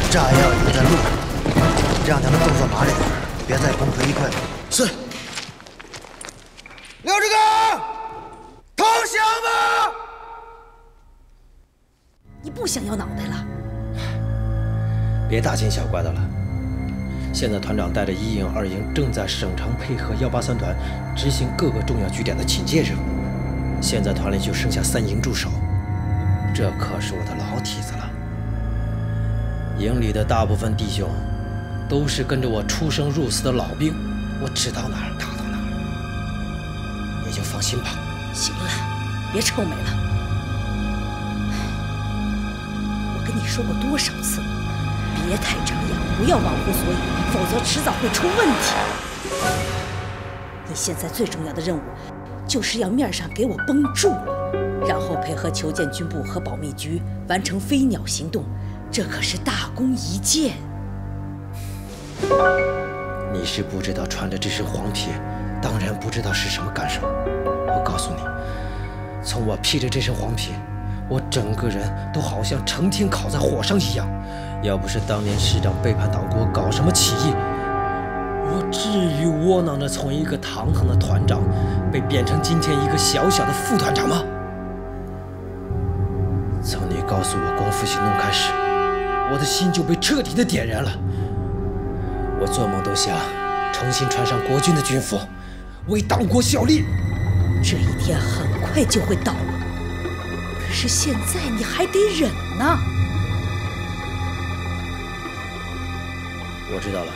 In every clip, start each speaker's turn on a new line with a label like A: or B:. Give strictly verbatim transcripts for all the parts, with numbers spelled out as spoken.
A: 炸药已经在路上，这样才能动作麻利点，别再功亏一篑了。是。廖志刚，投降吧！
B: 你不想要脑袋了？
C: 别大惊小怪的了。现在团长带着一营、二营正在省城配合幺八三团执行各个重要据点的警戒任务。现在团里就剩下三营驻守，这可是我的老底子了。营里的大部分弟兄都是跟着我出生入死的老兵，我指到哪儿打到哪儿，也就放心吧。
B: 行了，别臭美了。我跟你说过多少次，别太张扬，不要忘乎所以，否则迟早会出问题。你现在最重要的任务，就是要面上给我绷住了，然后配合求见军部和保密局完成飞鸟行动，这可是大功一件。
C: 你是不知道穿着这身黄皮，当然不知道是什么感受。我告诉你，从我披着这身黄皮，我整个人都好像成天烤在火上一样。要不是当年师长背叛党国，搞什么起义，我至于窝囊的从一个堂堂的团长，被贬成今天一个小小的副团长吗？从你告诉我光复行动开始，我的心就被彻底的点燃了。我做梦都想重新穿上国军的军服，为党国效力。
B: 这一天很快就会到了，可是现在你还得忍呢。
C: 我知道了，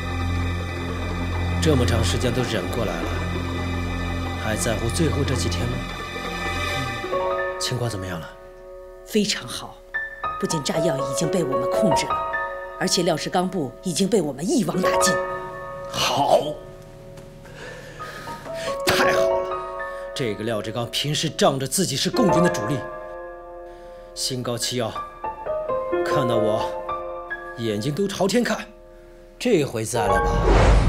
C: 这么长时间都忍过来了，还在乎最后这几天吗？情况怎么样了？
B: 非常好，不仅炸药已经被我们控制了，而且廖志刚部已经被我们一网打尽。
C: 好，太好了！这个廖志刚平时仗着自己是共军的主力，心高气傲，看到我眼睛都朝天看。这回栽了吧？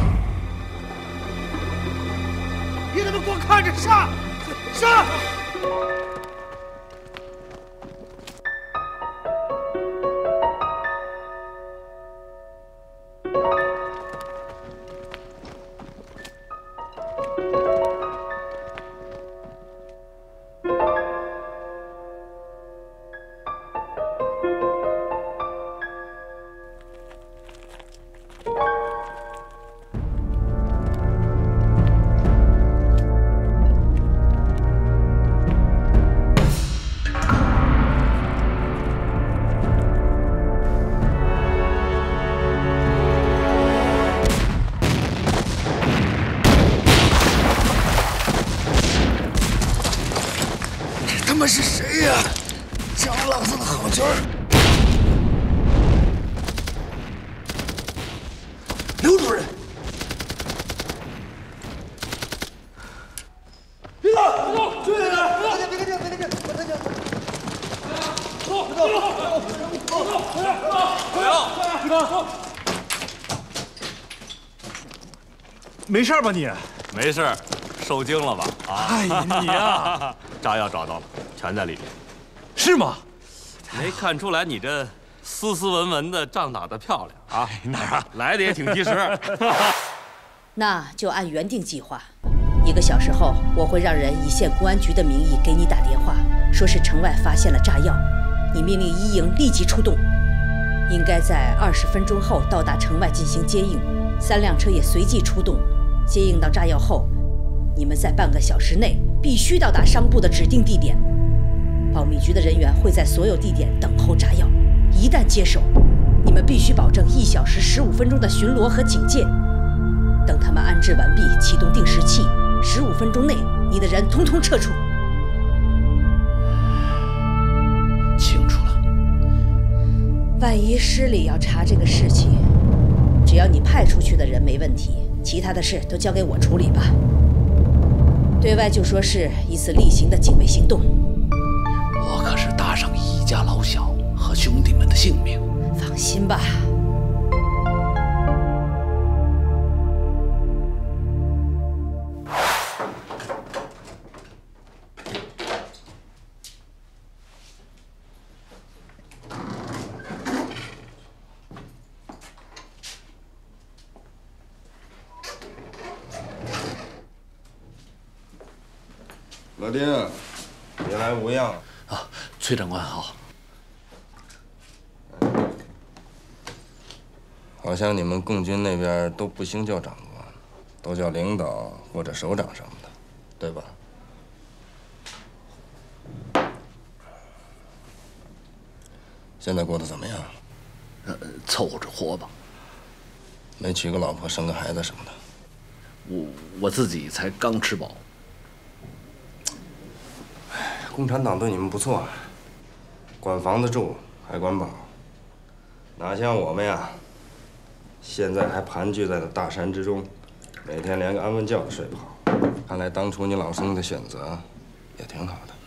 A: 你怎么光看着杀？杀！他们是谁呀？张老子的好军儿！刘主任，别动！别动！追来了！别别别别别别别！别动！别动！别动！别动！
D: 没事吧你？
E: 没事，受惊了吧？啊！
D: 哎呀你呀！
E: 炸药找到了，全在里面。
D: 是吗？
E: 没看出来你这斯斯文文的，仗打得漂亮啊！
D: 哪儿啊？
E: 来的也挺及时。
B: 那就按原定计划，一个小时后我会让人以县公安局的名义给你打电话，说是城外发现了炸药，你命令一营立即出动，应该在二十分钟后到达城外进行接应，三辆车也随即出动，接应到炸药后，你们在半个小时内必须到达商部的指定地点。保密局的人员会在所有地点等候炸药，一旦接手，你们必须保证一小时十五分钟的巡逻和警戒。等他们安置完毕，启动定时器，十五分钟内你的人通通撤出。
E: 清楚了。
B: 万一师里要查这个事情，只要你派出去的人没问题，其他的事都交给我处理吧。对外就说是一次例行的警卫行动。
F: 我可是搭上一家老小和兄弟们的性命。
B: 放心吧。
G: 老丁，别来无恙
F: 啊！崔长官好。
G: 好像你们共军那边都不兴叫长官，都叫领导或者首长什么的，对吧？现在过得怎么样？
F: 呃，凑合着活吧。
G: 没娶个老婆、生个孩子什么的。
F: 我我自己才刚吃饱。
G: 共产党对你们不错，管房子住，还管饱，哪像我们呀？现在还盘踞在那大山之中，每天连个安稳觉都睡不好。看来当初你老孙的选择也挺好的。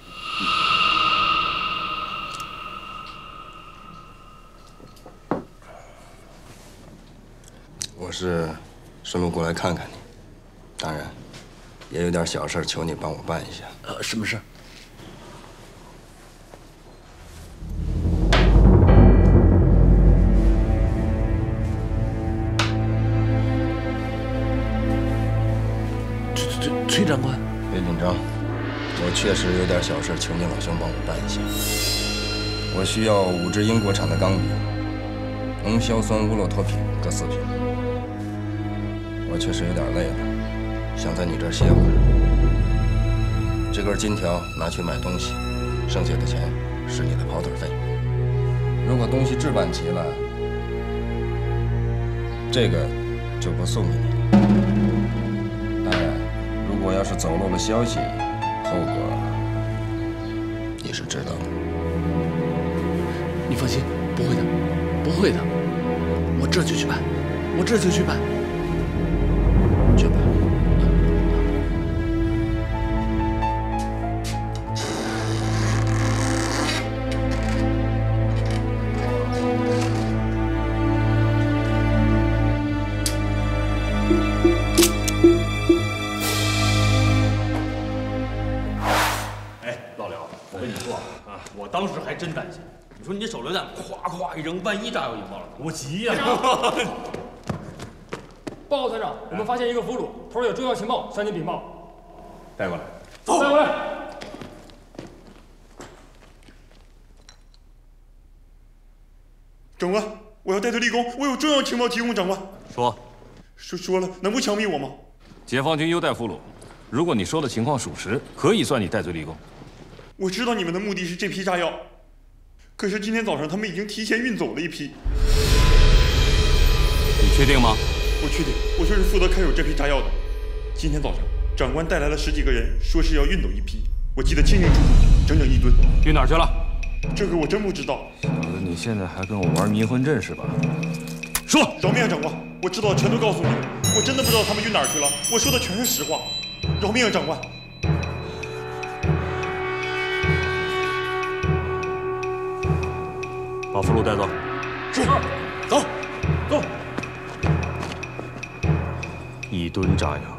G: 我是顺路过来看看你，当然，也有点小事求你帮我办一下。
F: 呃，什么事？崔崔崔长官，
G: 别紧张，我确实有点小事求你老兄帮我办一下。我需要五支英国产的钢笔，浓硝酸乌洛托品各四瓶。我确实有点累了，想在你这儿歇会儿。这根金条拿去买东西，剩下的钱是你的跑腿费。如果东西置办齐了，这个就不送给你了。当然，如果要是走漏了消息，后果你是知道的。
F: 你放心，不会的，不会的，我这就去办，我这就去办。去吧。
D: 哎，老刘，我跟你说啊，我当时还真担心。你说你这手榴弹咵咵一扔，万一炸药引爆了，多急呀！
H: 报告团长，我们发现一个俘虏，头里有重要情报，向您禀报。
D: 带过来，
H: 走，带过来。
I: 长官，我要带队立功，我有重要情报提供。长官，
E: 说，
I: 说说了，能不枪毙我吗？
J: 解放军优待俘虏，如果你说的情况属实，可以算你戴罪立功。
I: 我知道你们的目的是这批炸药，可是今天早上他们已经提前运走了一批。
J: 你确定吗？
I: 我确定，我就是负责看守这批炸药的。今天早上，长官带来了十几个人，说是要运走一批，我记得清清楚楚，整整一吨。
J: 运哪儿去了？
I: 这个我真不知道。
J: 小子，你现在还跟我玩迷魂阵是吧？说！
I: 饶命啊，长官！我知道，全都告诉你们。我真的不知道他们运哪儿去了，我说的全是实话。饶命啊，长官！
J: 把俘虏带走。
I: 是。走，走。
J: 一吨炸药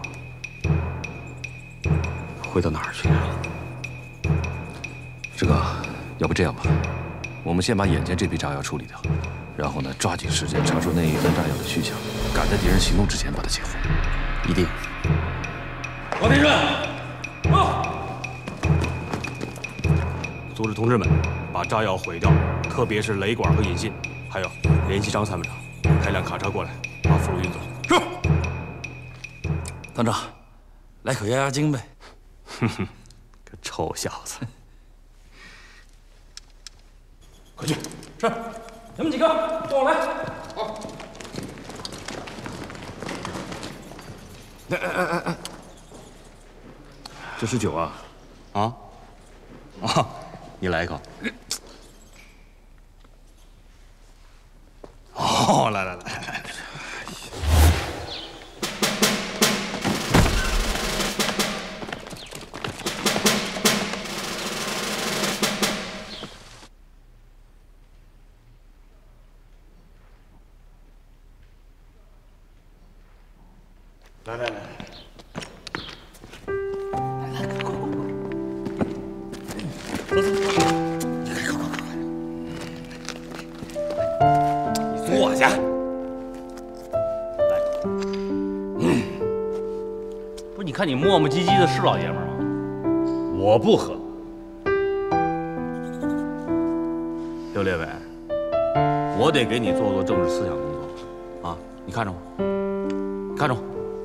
J: 会到哪儿去？志哥，要不这样吧，我们先把眼前这批炸药处理掉，然后呢，抓紧时间查出那一吨炸药的去向，赶在敌人行动之前把它截获。一定。
D: 王天顺，啊！
J: 组织同志们，把炸药毁掉，特别是雷管和引信，还有联系张参谋长，开辆卡车过来，把俘虏运走。是。
F: 团长，来口压压惊呗。
J: 哼哼，个臭小子！
H: 快去！是。你们几个跟我来。好。
J: 哎哎哎哎！这是酒啊！
E: 啊？啊！你来一口。
J: 哦，来来来。
I: 来来来，
J: 来来，快快快！
I: 走走走，
J: 快快快快！你坐下。
E: 来，嗯，不是，你看你磨磨唧唧的，是老爷们儿吗？ 我不喝。刘列伟，我得给你做做政治思想工作啊！你看着我，看着我。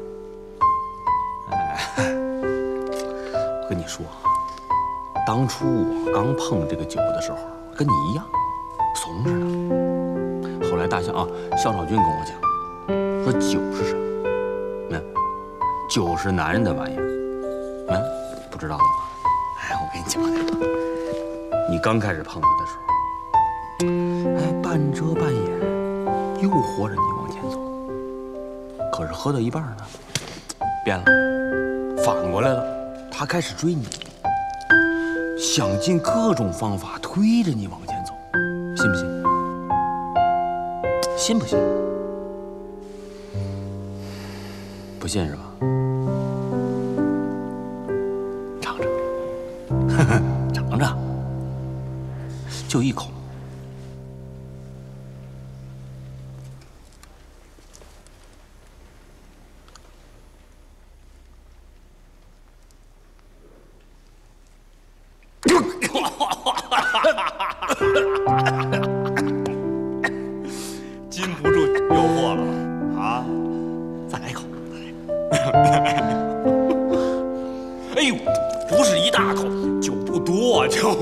E: 哎，我跟你说，当初我刚碰这个酒的时候，跟你一样，怂着呢。后来大象啊，肖少军跟我讲，说酒是什么？那酒是男人的玩意儿。嗯，不知道了吧？哎，我给你讲讲，你刚开始碰它的时候，哎，半遮半掩，诱惑着你往前走。可是喝到一半呢，变了，反过来了，他开始追你，想尽各种方法推着你往前走，信不信？信不信？不信是吧？尝尝，尝尝，就一口。禁不住诱惑了啊！再来一口，再来一口。哎呦，不是一大口，酒不多啊，酒。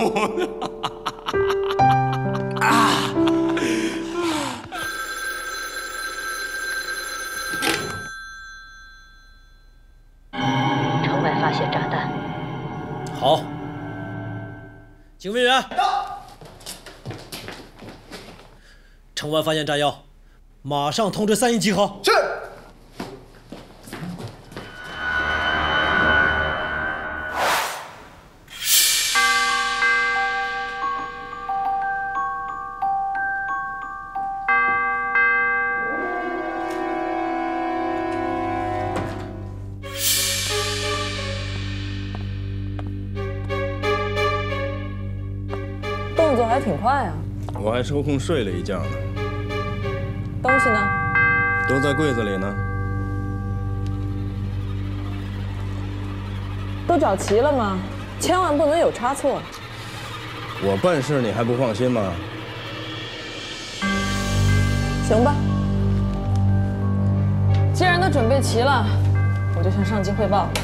E: 啊！
B: 城外发现炸弹。
C: 好。警卫员，城外发现炸药，马上通知三营集合。
A: 是。
K: 动作还挺快啊！
G: 我还抽空睡了一觉呢。
K: 东西呢？
G: 都在柜子里呢。
K: 都找齐了吗？千万不能有差错。
G: 我办事你还不放心吗？
K: 行吧，既然都准备齐了，我就向上级汇报。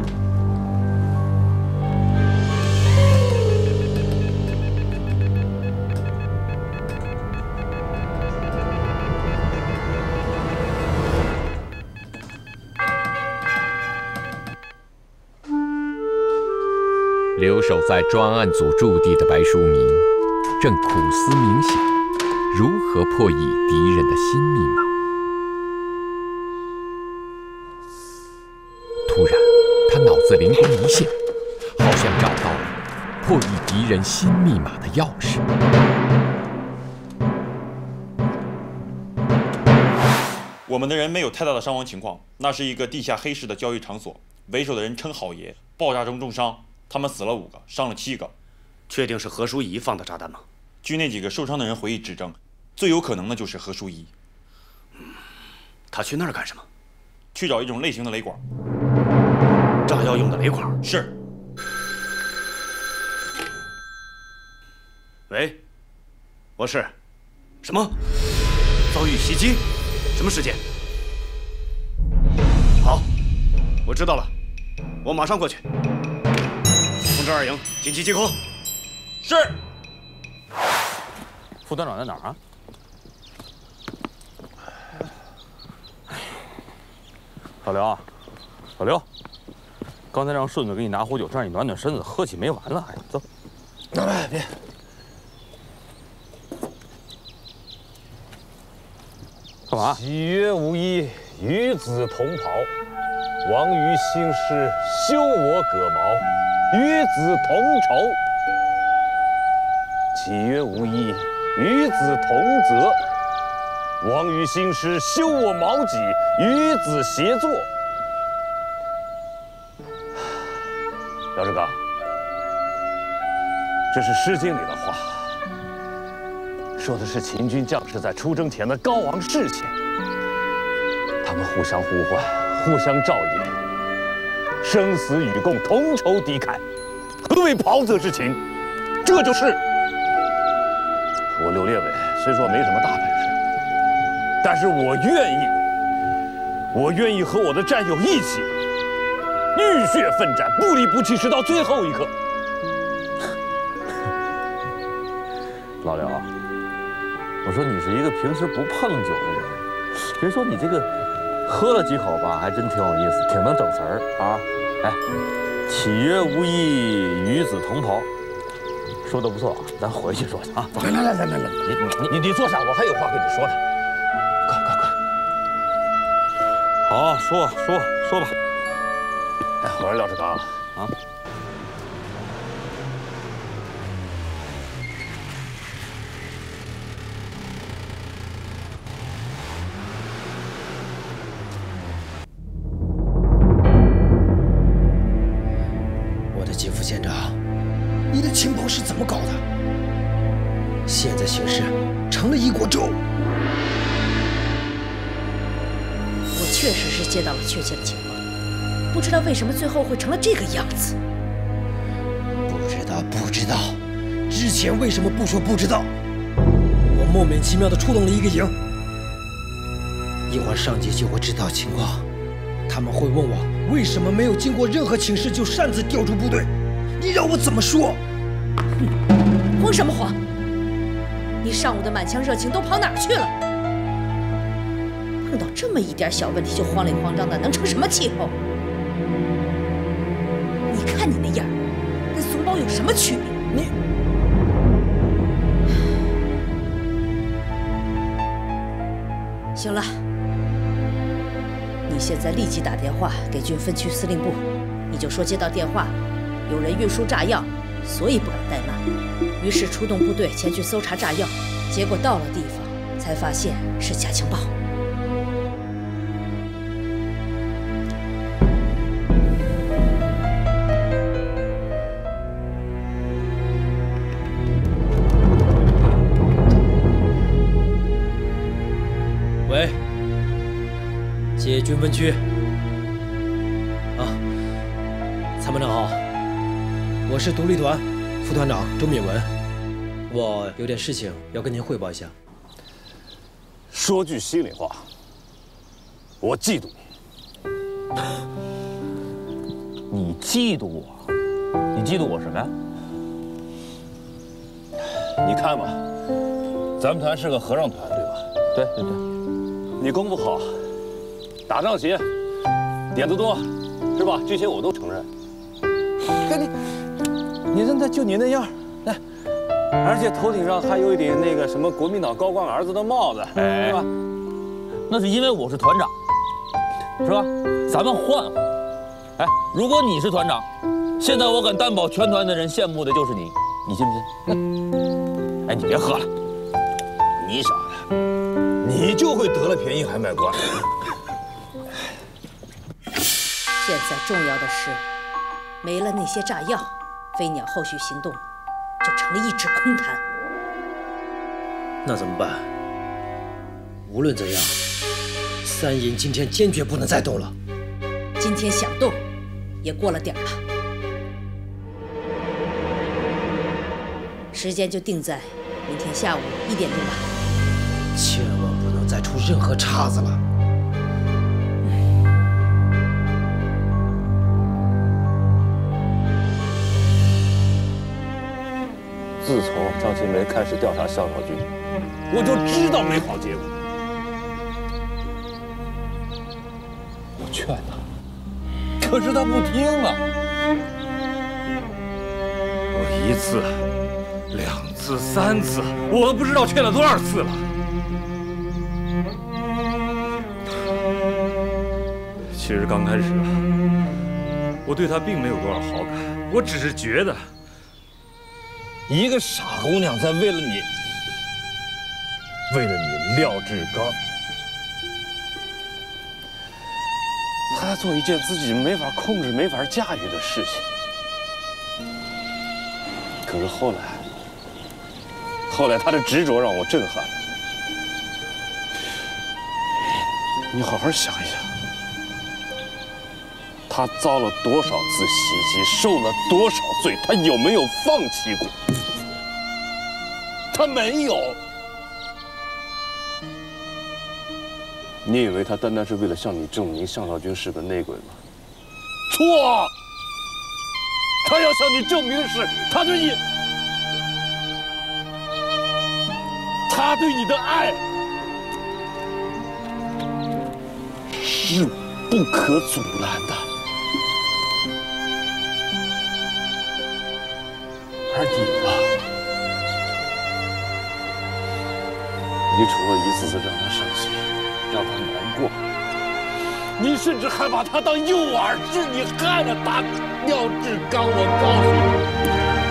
L: 留守在专案组驻地的白淑明，正苦思冥想，如何破译敌人的新密码。突然，他脑子灵光一现，好像找到了破译敌人新密码的钥匙。
I: 我们的人没有太大的伤亡情况，那是一个地下黑市的交易场所，为首的人称郝爷，爆炸中重伤。他们死了五个，伤了七个。
M: 确定是何淑仪放的炸弹吗？
I: 据那几个受伤的人回忆指证，最有可能的就是何淑仪。
M: 嗯，他去那儿干什么？
I: 去找一种类型的雷管。
M: 炸药用的雷管？
I: 是。
M: 喂，我是。什么？遭遇袭击？什么事件？好，我知道了，我马上过去。通知二营，紧急集合。
I: 是。
E: 副团长在哪儿啊？老刘啊，老刘，刚才让顺子给你拿壶酒，这样你暖暖身子，喝起没完了。哎，走。
A: 哎，别。
E: 干嘛？
N: 喜曰无衣，与子同袍。王于兴师，修我戈矛。与子同仇，岂曰无衣；与子同责，王于兴师，修我矛戟；与子协作。姚志刚，这是《诗经》里的话，说的是秦军将士在出征前的高昂士气，他们互相呼唤，互相照应。生死与共，同仇敌忾， 何为袍泽之情？这就是。我柳列伟虽说没什么大本事，但是我愿意，我愿意和我的战友一起浴血奋战，不离不弃，直到最后一刻。老刘，我说你是一个平时不碰酒的人，别说你这个喝了几口吧，还真挺有意思，挺能整词儿啊。哎，岂曰无衣，与子同袍。 说的不错，咱回去说去啊！来来来来来来，你你你坐下，我还有话跟你说呢。快快快！好，说说说吧。哎，我说廖志刚啊，
C: 我的姐夫县长。 你的情报是怎么搞的？现在形势成了一锅粥。
B: 我确实是接到了确切的情报，不知道为什么最后会成了这个样子。
C: 不知道，不知道，之前为什么不说不知道？我莫名其妙的出动了一个营，一会儿上级就会知道情况，他们会问我为什么没有经过任何请示就擅自调出部队。 你让我怎么说？
B: 哼，慌什么慌？你上午的满腔热情都跑哪儿去了？碰到这么一点小问题就慌里慌张的，能成什么气候？你看你那样，跟怂包有什么区别？
C: 你……
B: 行了，你现在立即打电话给军分区司令部，你就说接到电话。 有人运输炸药，所以不敢怠慢，于是出动部队前去搜查炸药，结果到了地方才发现是假情报。
C: 喂，接军分区。啊，参谋长好。 我是独立团副团长周敏文，我有点事情要跟您汇报一下。
N: 说句心里话，我嫉妒你。你嫉妒我？你嫉妒我什么呀？你看吧，咱们团是个合唱团，对吧？对对对。你功夫好，打仗勤，点子多，是吧？这些我都承认。跟你。 你这那就你那样，来，而且头顶上还有一顶那个什么国民党高官儿子的帽子，是吧？
E: 那是因为我是团长，是吧？咱们换换。哎，如果你是团长，现在我敢担保，全团的人羡慕的就是你，你信不信？哎，你别喝了，
N: 你傻的，你就会得了便宜还卖乖。
B: 现在重要的是，没了那些炸药。 飞鸟后续行动就成了一纸空谈。
C: 那怎么办？无论怎样，三营今天坚决不能再动了。
B: 今天想动，也过了点儿了。时间就定在明天下午一点钟吧。
C: 千万不能再出任何岔子了。
N: 自从张青梅开始调查项少军，我就知道没好结果。我劝他，可是他不听啊。我一次、两次、三次，我都不知道劝了多少次了。其实刚开始，我对他并没有多少好感，我只是觉得。 一个傻姑娘在为了你，为了你廖志刚，她在做一件自己没法控制、没法驾驭的事情。可是后来，后来她的执着让我震撼了。你好好想一想，她他遭了多少次袭击，受了多少罪，他有没有放弃过？他没有。你以为他单单是为了向你证明项少军是个内鬼吗？错！他要向你证明的是，他对你，他对你的爱是不可阻拦的。而你呢？你除了一次次让他伤心，让他难过，你甚至还把他当诱饵，是你害了他。廖志刚，我告诉你，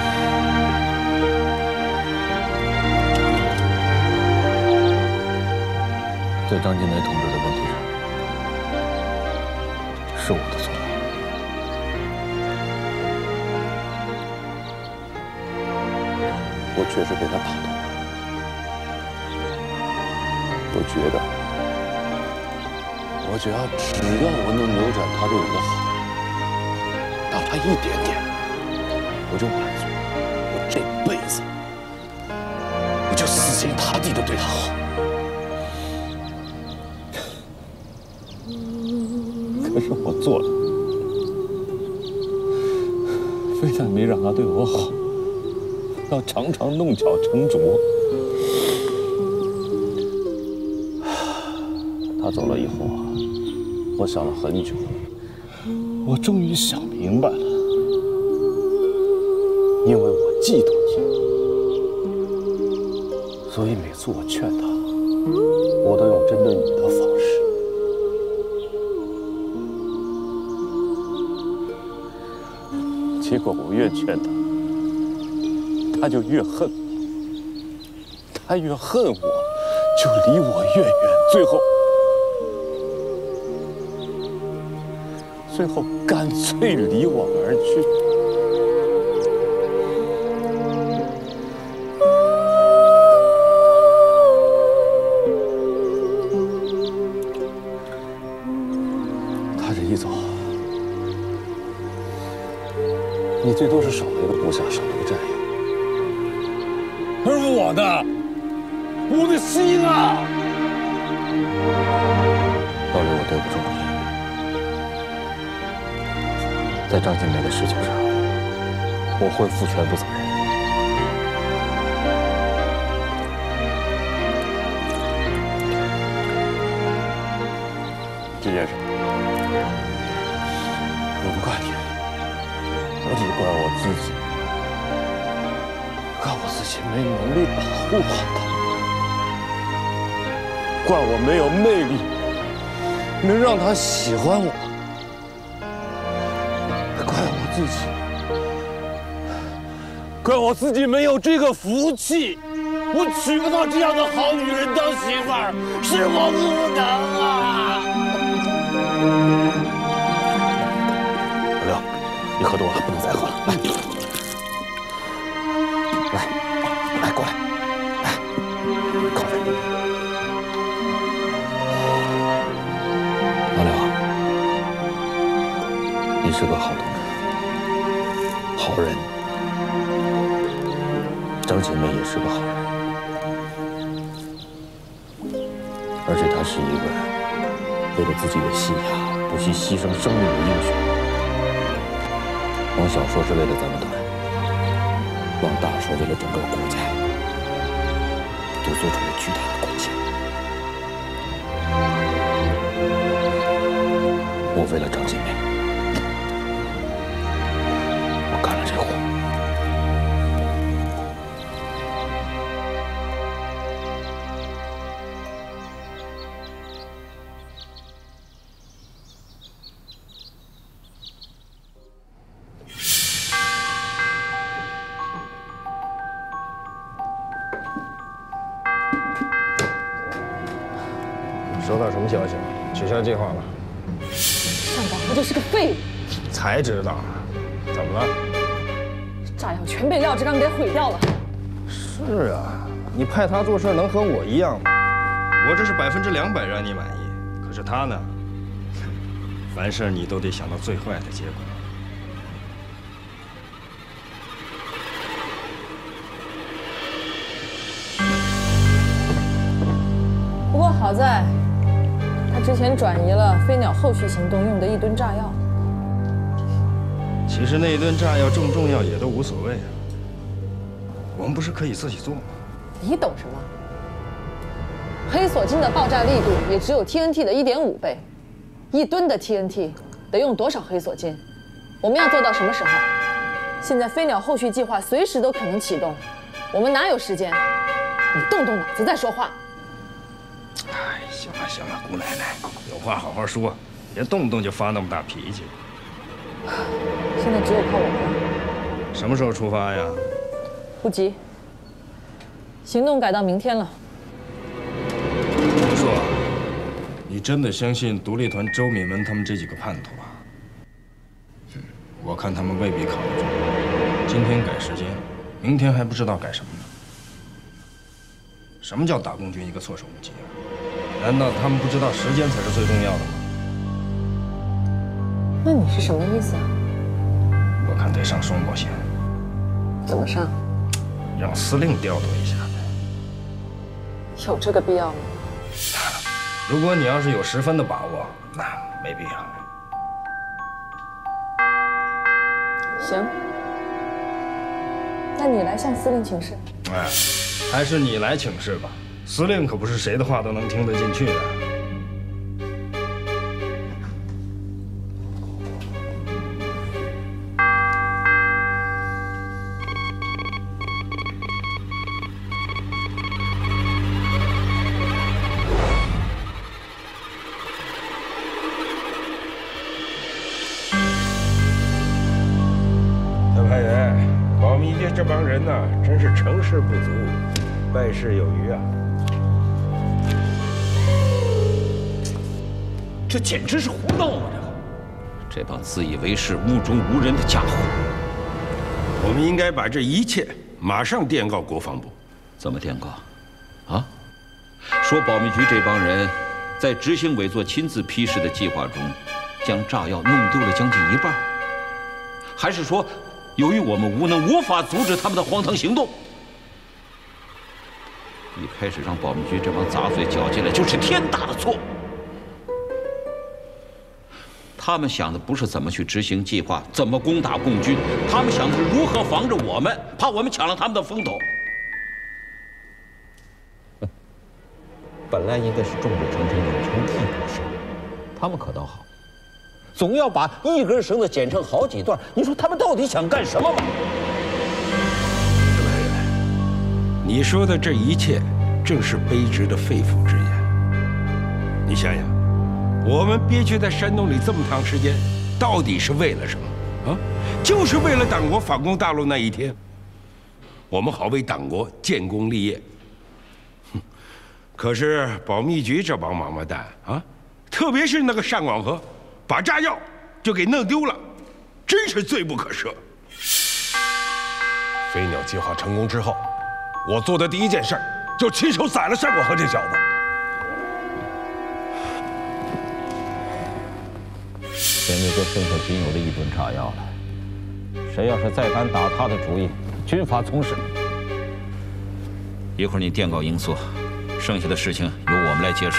N: 在张金梅同志的问题上，是我的错。我确实被他打动了。我觉得，我只要只要我能扭转他对我的好，哪怕一点点，我就满足。我这辈子，我就死心塌地的对他好。可是我做了，非但没让他对我好，要常常弄巧成拙。他走了以后啊，我想了很久，我终于想明白了，因为我嫉妒你，所以每次我劝他，我都用针对你的方式。结果我越劝他，他就越恨，他越恨我，就离我越远，最后。最后干脆离我而去。他这一走，你最多是少了一个部下，少了个战友，而我呢，我的心啊！老刘，我对不住你。在张金梅的事情上，我会负全部责任。这件事，我不怪你，我只怪我自己，怪我自己没能力保护好他，怪我没有魅力，能让他喜欢我。自己，怪我自己没有这个福气，我娶不到这样的好女人当媳妇儿，是我不能啊！老刘，你喝多了，不能再喝了，来，来，来，过来，来，靠着。老刘，你是个好同志。好人，张金梅也是个好人，而且她是一个为了自己的信仰不惜牺牲生命的英雄。往小说是为了咱们团，往大说为了整个国家，都做出了巨大的贡献。我为了张金梅。
O: 收到什么消息？取消计划了。
K: 上岗不就是个废物？
O: 才知道，怎么了？
K: 炸药全被廖志刚给毁掉了。
O: 是啊，你派他做事能和我一样吗？我这是百分之两百让你满意，可是他呢，
G: 凡事你都得想到最坏的结果。
K: 不过好在，他之前转移了飞鸟后续行动用的一吨炸药。
G: 其实那一吨炸药重不重要也都无所谓啊。我们不是可以自己做吗？
K: 你懂什么？黑索金的爆炸力度也只有 T N T 的一点五倍，一吨的 T N T 得用多少黑索金？我们要做到什么时候？现在飞鸟后续计划随时都可能启动，我们哪有时间？你动动脑子再说话。
G: 哎，行了行了，姑奶奶，有话好好说，别动不动就发那么大脾气。
K: 现在只有靠我们了。
G: 什么时候出发呀？
K: 不急，行动改到明天了。
G: 说，你真的相信独立团周敏文他们这几个叛徒啊？嗯，我看他们未必扛得住。今天改时间，明天还不知道改什么呢。什么叫打共军一个措手不及啊？难道他们不知道时间才是最重要的吗？
K: 那你是什么意思啊？
G: 我看得上双保险。
K: 怎么上？
G: 让司令调度一下呗。
K: 有这个必要吗？
G: 如果你要是有十分的把握，那没必要。
K: 行，那你来向司令请示。
G: 哎，还是你来请示吧。司令可不是谁的话都能听得进去的。
P: 这帮人呐，真是成事不足，败事有余啊！
E: 这简直是胡闹啊！这个，这帮自以为是、目中无人的家伙，
P: 我们应该把这一切马上电告国防部。
E: 怎么电告？啊？说保密局这帮人在执行委座亲自批示的计划中，将炸药弄丢了将近一半，还是说？由于我们无能，无法阻止他们的荒唐行动。一开始让保密局这帮杂碎搅进来，就是天大的错误。他们想的不是怎么去执行计划，怎么攻打共军，他们想的是如何防着我们，怕我们抢了他们的风头。本来应该是众志成城，有求必果是，他们可倒好。总要把一根绳子剪成好几段，你说他们到底想干什么嘛？
P: 你说的这一切，正是卑职的肺腑之言。你想想，我们憋屈在山洞里这么长时间，到底是为了什么？啊，就是为了党国反攻大陆那一天，我们好为党国建功立业。哼，可是保密局这帮王八蛋啊，特别是那个单广和。把炸药就给弄丢了，真是罪不可赦。
Q: 飞鸟计划成功之后，我做的第一件事就亲手宰了单广和这小子。
N: 现在就剩下仅有的一吨炸药了，谁要是再敢打他的主意，军法从事。
E: 一会儿你电告英苏，剩下的事情由我们来接手。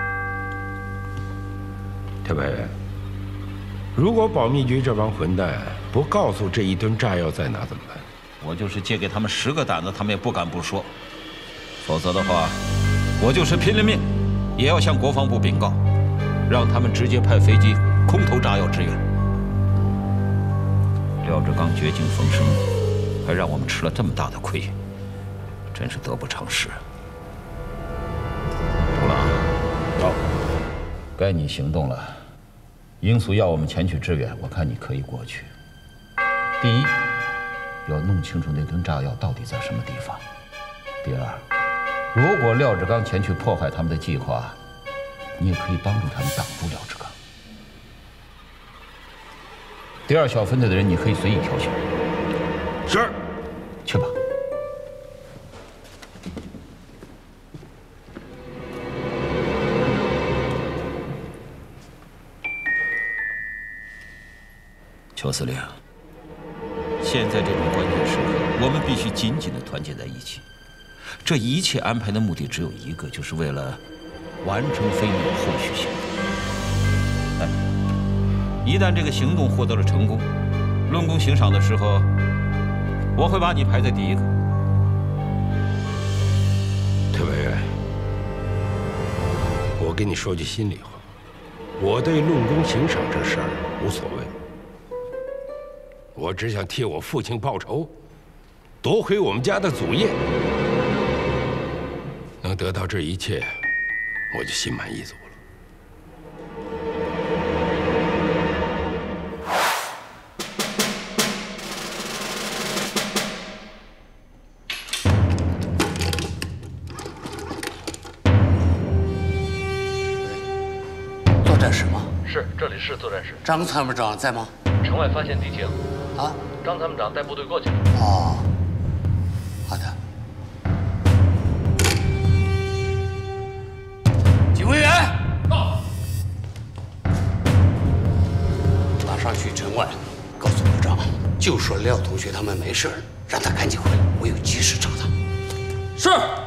P: 特派员。如果保密局这帮混蛋不告诉这一吨炸药在哪怎么办？
E: 我就是借给他们十个胆子，他们也不敢不说。否则的话，我就是拼了命，也要向国防部禀告，让他们直接派飞机空投炸药支援。廖志刚绝境逢生，还让我们吃了这么大的亏，真是得不偿失。土狼，到，该你行动了。英苏要我们前去支援，我看你可以过去。第一，要弄清楚那吨炸药到底在什么地方；第二，如果廖志刚前去破坏他们的计划，你也可以帮助他们挡住廖志刚。第二小分队的人，你可以随意挑选。
P: 是，
E: 去吧。
R: 邱司令，现在这种关键时刻，我们必须紧紧地团结在一起。这一切安排的目的只有一个，就是为了完成飞鸟后续行动。哎，一旦这个行动获得了成功，论功行赏的时候，我会把你排在第一个。
P: 特派员，我跟你说句心里话，我对论功行赏这事儿无所谓。我只想替我父亲报仇，夺回我们家的祖业。能得到这一切，我就心满意足了。
S: 作战室吗？
F: 是，这里是作战室。
S: 张参谋长在吗？
F: 城外发现敌情。
S: 啊？
F: 张参谋长带部队过去了。
S: 哦，好的。警卫员，到。马上去城外，告诉部长，就说廖同学他们没事，让他赶紧回来，我有急事找他。
F: 是。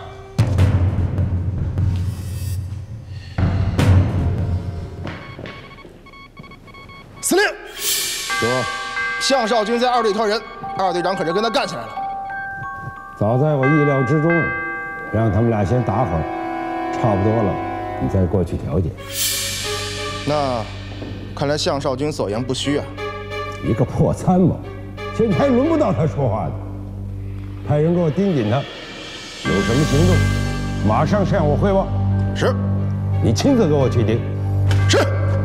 A: 司令，说，项少军在二队挑人，二队长可是跟他干起来了。
T: 早在我意料之中，让他们俩先打会儿，差不多了，你再过去调解。
A: 那看来项少军所言不虚啊。
T: 一个破参谋，现在还轮不到他说话的。派人给我盯紧他，有什么行动，马上向我汇报。
A: 是。
T: 你亲自给我去盯。
A: 是。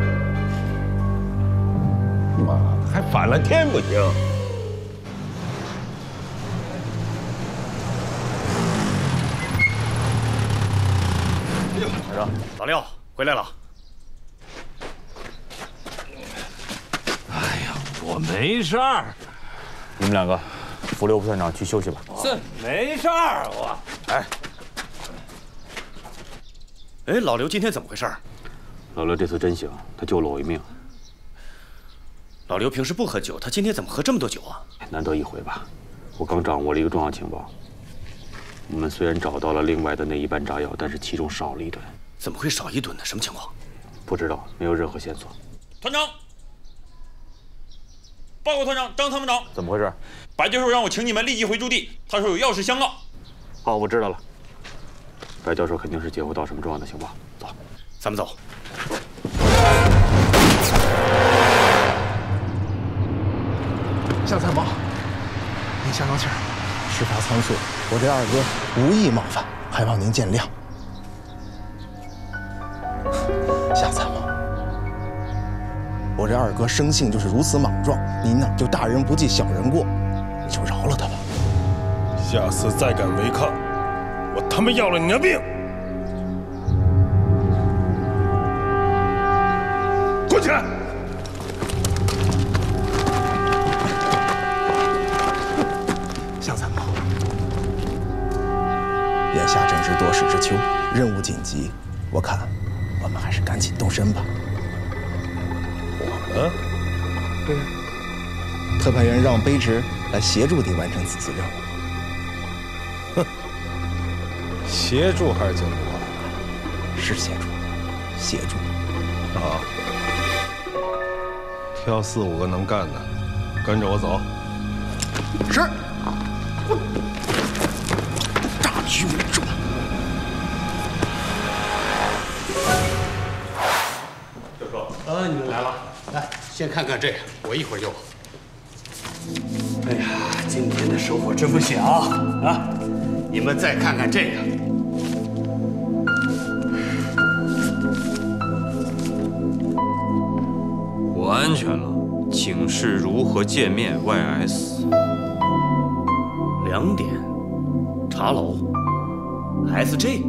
T: 妈的，还反了天不行？
M: 排长，老廖回来了。
N: 哎呀，我没事儿。你们两个扶刘副团长去休息吧。
M: 是，没事儿，我。哎，哎，老刘今天怎么回事？
E: 老刘这次真行，他救了我一命。
M: 老刘平时不喝酒，他今天怎么喝这么多酒啊？
E: 难得一回吧。我刚掌握了一个重要情报，我们虽然找到了另外的那一班炸药，但是其中少了一吨。
M: 怎么会少一吨呢？什么情况？
E: 不知道，没有任何线索。
I: 团长，报告团长，张参谋长，
E: 怎么回事？
I: 白教授让我请你们立即回驻地，他说有要事相告。
E: 好，我知道了。白教授肯定是接获到什么重要的情报。走，
M: 咱们走。
A: 向参谋，您消消气儿。事发仓促，我这二哥无意冒犯，还望您见谅。向参谋，我这二哥生性就是如此莽撞，您呢就大人不计小人过，你就饶了他吧。
Q: 下次再敢违抗，我他妈要了你的命！滚起来！
A: 向参谋，眼下正值多事之秋，任务紧急，我看我们还是赶紧动身吧。
Q: 我们？
A: 对呀，特派员让卑职来协助你完成此次任务。
Q: 哼，协助还是监督啊？
A: 是协助，协助。
Q: 好，挑四五个能干的，跟着我走。
A: 是。诈虚伪重。
S: 教授，呃，你们来了，来，先看看这个，我一会儿就。哎呀，今天的收获真不小啊！你们再看看这个。
G: 我安全了，请示如何见面 Y S。
M: 两点，茶楼 ，S J。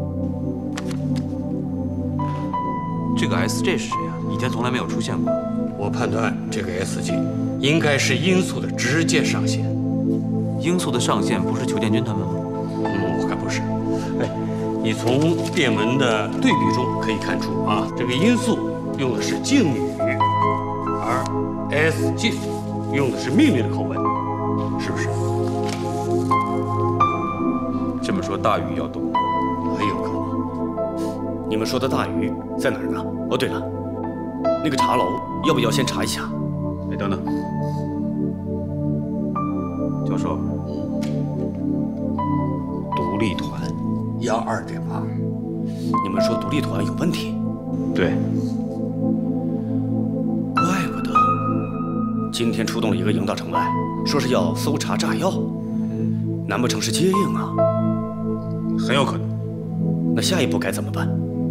G: 这个 S J 是谁啊？以前从来没有出现过。
S: 我判断这个 S J 应该是音速的直接上线。
G: 音速的上线不是裘建军他们吗？
S: 嗯，我看不是。哎，你从电文的对比中可以看出啊，这个音速用的是敬语，而 S 进，用的是命令的口吻，是不是？
R: 这么说，大鱼要动，
S: 很有可能。你们说的大鱼在哪儿呢？哦，对了，那个茶楼要不要先查一下？哎，等等，教授，独立团幺二对吧？你们说独立团有问题？
R: 对。
S: 怪不得今天出动了一个营到城外，说是要搜查炸药，难不成是接应啊？
M: 很有可能。
S: 那下一步该怎么办？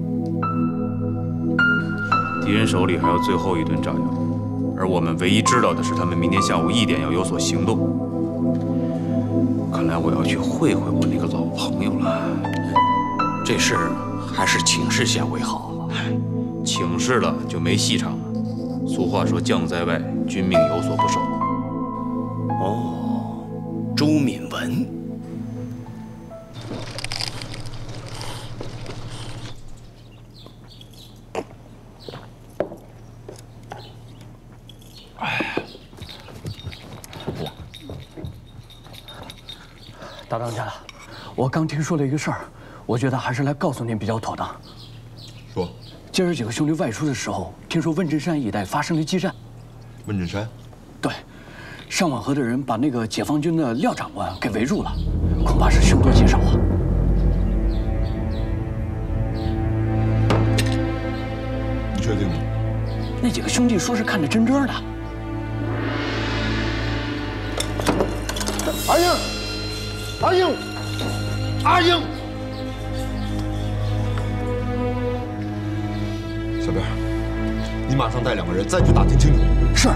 R: 敌人手里还有最后一吨炸药，而我们唯一知道的是他们明天下午一点要有所行动。看来我要去会会我那个老朋友了。
S: 这事还是请示下为好。
R: 请示了就没戏唱了。俗话说，将在外，君命有所不受。
S: 哦，朱敏文。
U: 大当家，我刚听说了一个事儿，我觉得还是来告诉您比较妥当。
V: 说，
U: 今儿几个兄弟外出的时候，听说温镇山一带发生了激战。
V: 温镇山？
U: 对，上网河的人把那个解放军的廖长官给围住了，恐怕是凶多吉少啊。
V: 你确定吗？
U: 那几个兄弟说是看得真真的。
V: 阿英。阿英，阿英，小边，你马上带两个人再去打听清楚。
U: 是。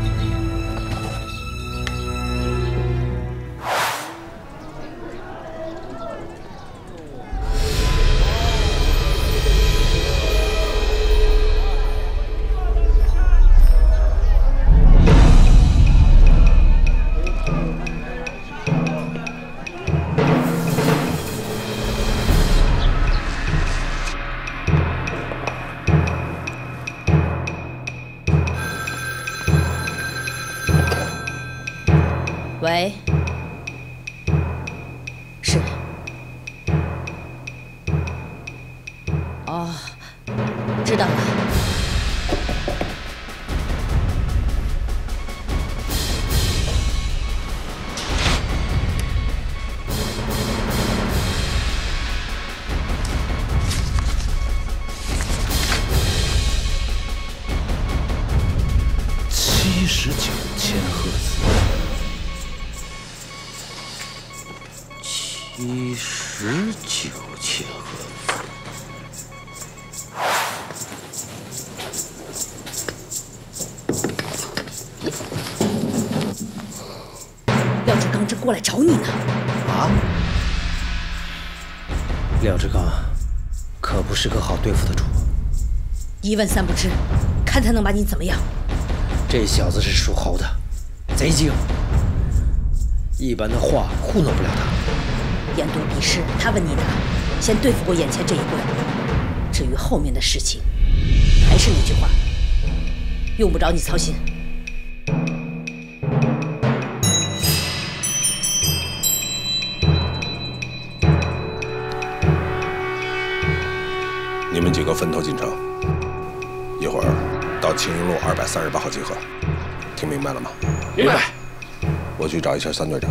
B: 喂，是。哦，知道了。
F: 七十九千赫兹。
C: 七十九千赫
B: 兹。廖志刚正过来找你呢。
C: 啊？廖志刚可不是个好对付的主。
B: 一问三不知，看他能把你怎么样。
C: 这小子是属猴的，贼精，一般的话糊弄不了他。
B: 言多必失，他问你呢，先对付过眼前这一关。至于后面的事情，还是那句话，用不着你操心。
G: 你们几个分头进城，一会儿到青云路二百三十八号集合，听明白了吗？
H: 明白。
G: 我去找一下三队长。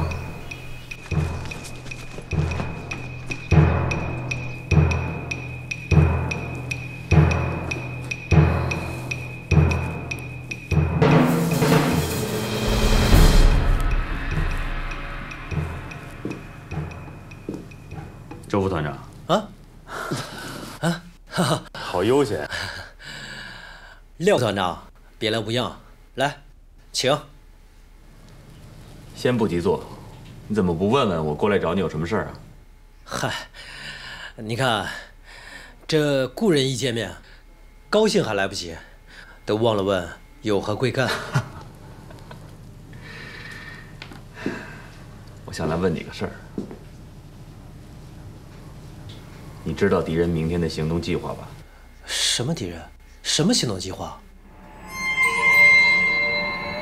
I: 周副团长
C: 啊啊，哈哈，
I: 好悠闲。
C: 廖团长，别来无恙，来，请。
I: 先不急坐，你怎么不问问我过来找你有什么事儿啊？
C: 嗨，你看，这故人一见面，高兴还来不及，都忘了问有何贵干。
I: 我想来问你个事儿。你知道敌人明天的行动计划吧？
C: 什么敌人？什么行动计划？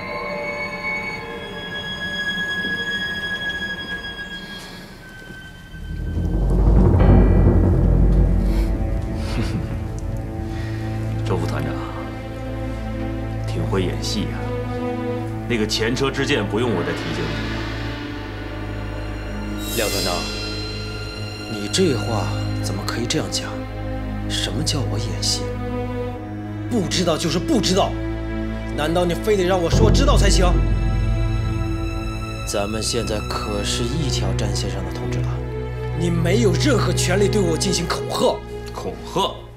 E: 周副团长挺会演戏呀、啊，那个前车之鉴不用我再提醒你。
C: 廖团长，你这话怎么可以这样讲？什么叫我演戏？不知道就是不知道，难道你非得让我说知道才行？咱们现在可是一条战线上的同志了，你没有任何权利对我进行恐吓。
E: 恐吓？